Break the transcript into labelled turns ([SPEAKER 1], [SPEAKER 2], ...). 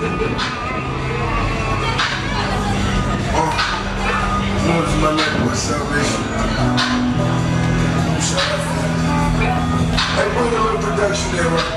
[SPEAKER 1] One is my name, my salvation. Shout out. Hey, put a little production there, right?